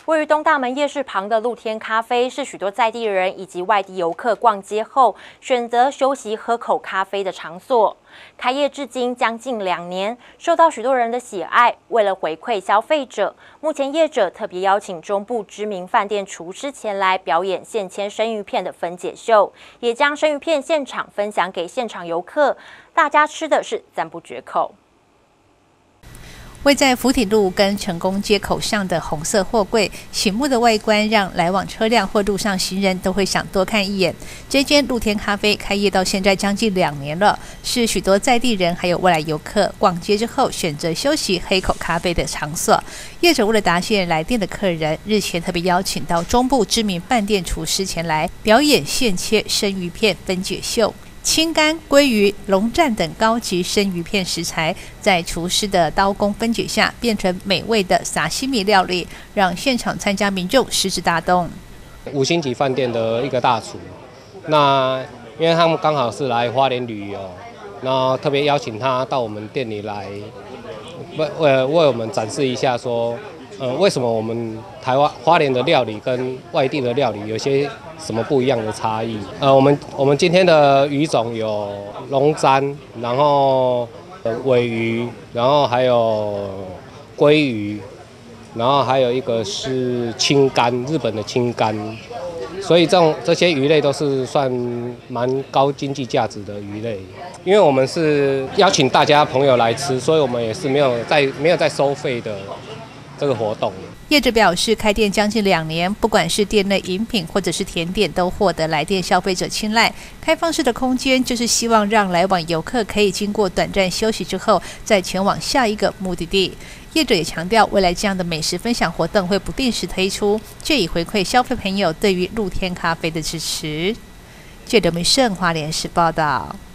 位于东大门夜市旁的露天咖啡是许多在地人以及外地游客逛街后选择休息喝口咖啡的场所。开业至今将近2年，受到许多人的喜爱。为了回馈消费者，目前业者特别邀请中部知名饭店厨师前来表演现切生鱼片的分解秀，也将生鱼片现场分享给现场游客，大家吃的是赞不绝口。 位在福体路跟成功街口上的红色货柜，醒目的外观让来往车辆或路上行人都会想多看一眼。这间露天咖啡开业到现在将近2年了，是许多在地人还有外来游客逛街之后选择休息喝一口咖啡的场所。业者为了答谢来店的客人，日前特别邀请到中部知名饭店厨师前来表演现切生鱼片分解秀。青干、鲑鱼、龙战等高级生鱼片食材，在厨师的刀工分解下，变成美味的沙西米料理，让现场参加民众食指大动。 5星级饭店的一个大厨，那因为他们刚好是来花莲旅游，然后特别邀请他到我们店里来，为我们展示一下说，为什么我们台湾花莲的料理跟外地的料理有些什么不一样的差异？我们今天的鱼种有龙簪，然后尾鱼，然后还有鲑鱼，然后还有一个是青干，日本的青干。所以这些鱼类都是算蛮高经济价值的鱼类。因为我们是邀请大家朋友来吃，所以我们也是没有在收费的这个活动。 业者表示，开店将近2年，不管是店内饮品或者是甜点，都获得来店消费者青睐。开放式的空间就是希望让来往游客可以经过短暂休息之后，再前往下一个目的地。业者也强调，未来这样的美食分享活动会不定时推出，借以回馈消费朋友对于露天咖啡的支持。记者刘明胜，花莲市报道。